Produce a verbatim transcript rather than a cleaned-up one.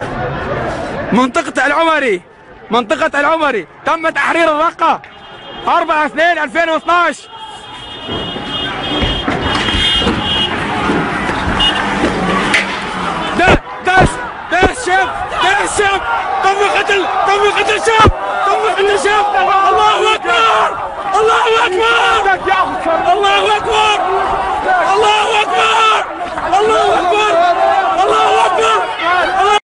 منطقة العمري، منطقة العمري تم تحرير الرقة أربعة اثنين ألفين واثناشر. ده ده ده الشاب، ده الشاب تم قتل، تم قتل شاب، تم قتل شاب. الله أكبر، الله أكبر.